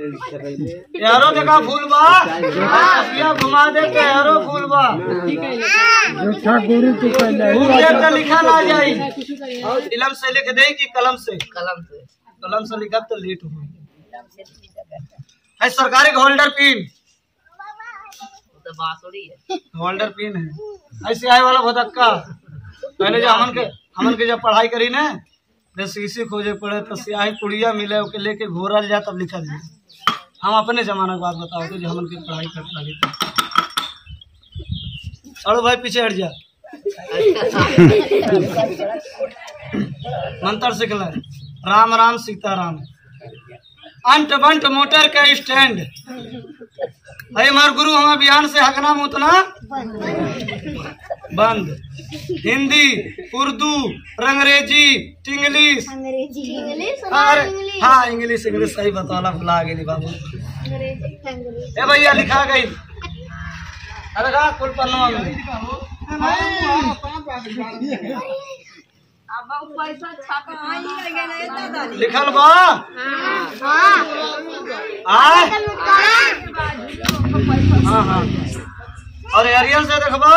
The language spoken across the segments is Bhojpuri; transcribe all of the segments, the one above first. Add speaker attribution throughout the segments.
Speaker 1: यारो देखा फूल बा घुमा दे के यारो फूल बा लिखा ना जाई कलम से लिख दे कि कलम से लिखा तो लेट हो है। सरकारी होल्डर पिन होल्डर पिन है ऐसे आए वाला भदक्का पहले जो हमन के जब पढ़ाई करी ना शीशी खोजे पड़े तो स्याही पुड़िया मिले ओके लेके घोरल जा तब लिखल जाए। हम अपने जमाना की बात बताओ तो जो हमन की पढ़ाई करता रही अरे भाई पीछे हट जा मंत्र सीखल राम राम सीताराम अंट बंट मोटर के स्टैंड भाई हमारे गुरु हमारे बिहान से हकना मुतना बंद हिंदी उर्दू अंग्रेजी इंग्लिश हाँ इंग्लिश सही बताना भुला गई बाबू ए भैया लिखा गई अरे का कुल पन्ना में लिखल बा हाँ और एरियल से देखबा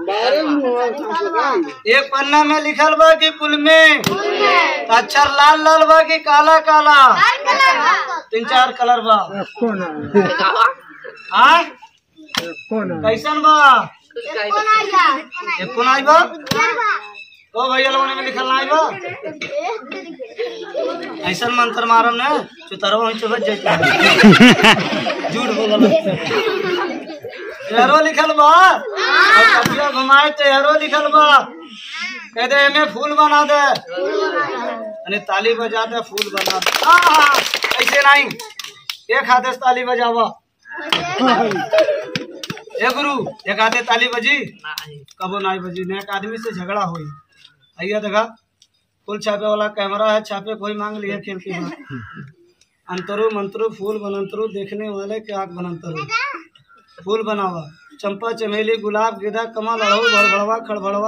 Speaker 1: एक पन्ना में लिखल बा कि पुल में अक्षर लाल लाल बा कि काला काला 3-4 कलर बा कैसन बा एक कोन आई बा तो भैया लोगों ने लिखल ना आई बा ऐसा मंत्र मारम ने चुतरवा वहीं चुभत जाता झूठ बोलल यारो लिखल बा और कपिया घुमाए तो यारो लिखल बा कह दे हमें फूल बना दे अने ताली बजा दे फूल बना दे ऐसे नहीं एक हाथे से ताली बजावा ए गुरु एक हाथे ताली बजी कबो नहीं बजी ने एक आदमी से झगड़ा हुई आइया देखा फूल छापे वाला कैमरा है छापे कोई मांग लिया खेल की बात अंतरु मंत्रु फूल बनंतरु देखने वाले के आँख बनंतरु फूल बनावा चंपा चमेली गुलाब गेंदा कमल अड़हुल भड़भड़वा खड़भड़वा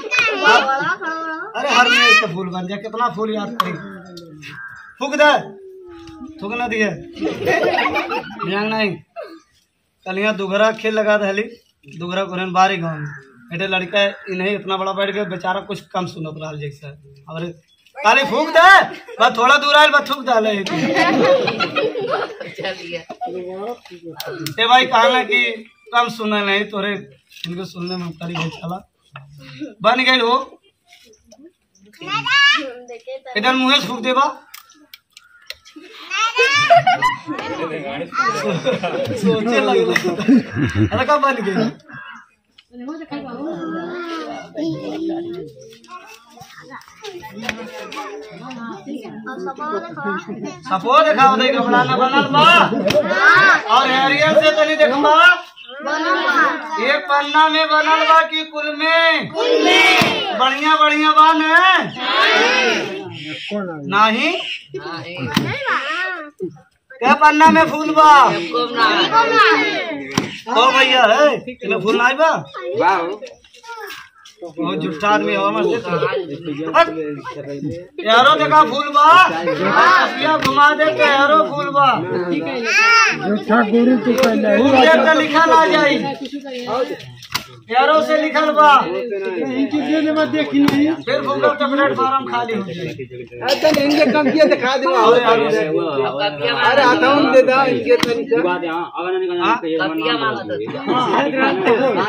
Speaker 1: अरे हर मेल का फूल बन जाए कितना फूल याद करी फूक दे थूक न दिए नहीं कल यहाँ दुघरा खेल लगा दहली दुघरा गुरन बारी गाँव में बेटे लड़का इन्हें इतना बड़ा बैठ गया बेचारा कुछ कम सुनत रहा जैसा और काली फूक दे बस थोड़ा दूर आयल बस थूक डाले भाई कहना कि कम सुने नहीं तोरे इनको सुनने में करी चला बन गई हो इधर मुँह फूक दे बा सोचे लगे अरे कब बन गई सपो दिखाओ दे कपड़ा न बनल बा और एरियल से तनी देखबा एक पन्ना में बनल बा कि कुल में बढ़िया बढ़िया बा ने नहीं क्या पन्ना में फूल बा ओ भैया है इनमें फूल नहीं बा बहुत झूठा आदमी हो यारो देखा फूल बा घुमा दे के यारो फूल बा लिखा ना जाई यारो से लिखल बा फिर फूका चॉकलेट फार्म खाली हो जाए इनके कम किया दिखा दे अरे आता हूँ दे दा इनके